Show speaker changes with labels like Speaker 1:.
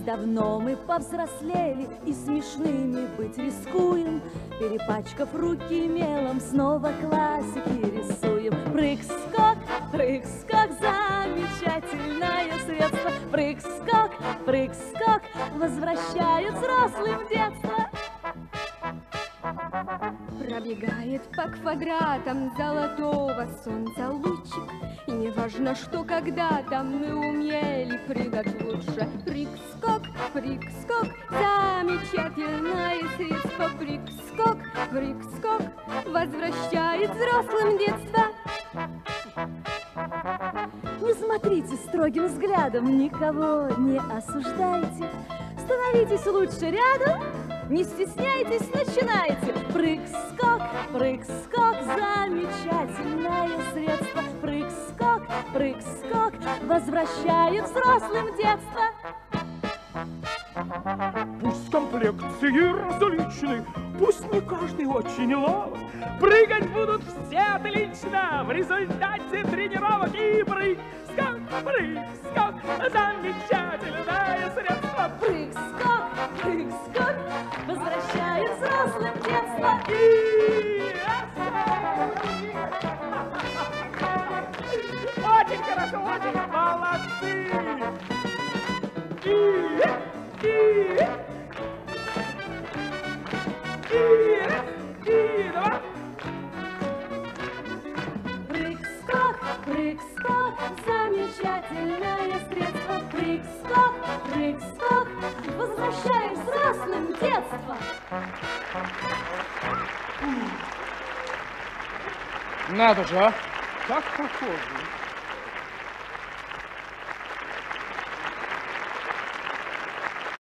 Speaker 1: Давно мы повзрослели и смешными быть рискуем. Перепачкав руки мелом, снова классики рисуем. Прыг-скок, замечательное средство. Прыг-скок, возвращает взрослым детство.
Speaker 2: Пробегает по квадратам золотого солнца лучик, и не важно, что когда-то мы умели прыгать лучше. Прыг-скок, замечательное средство. Прыг-скок, возвращает взрослым детство.
Speaker 1: Не смотрите строгим взглядом, никого не осуждайте. Становитесь лучше рядом, не стесняйтесь, начинайте. Прыг-скок, замечательное средство. Прыг-скок, возвращает взрослым детство.
Speaker 3: Пусть комплекции различны, пусть не каждый очень ловок, прыгать будут все отлично в результате тренировок. И прыг-скок, замечательное средство.
Speaker 1: Прыг-скок, возвращает взрослым детство.
Speaker 3: Очень хорошо, очень молодцы! Давай!
Speaker 1: Прыг-скок, замечательное средство. Прыг-скок, возвращает взрослым детство.
Speaker 3: Надо же, а? Как похоже.